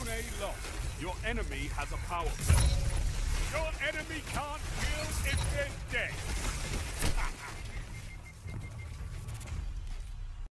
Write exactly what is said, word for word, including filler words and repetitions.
A lost. Your enemy has a power play. Your enemy can't kill if they're dead.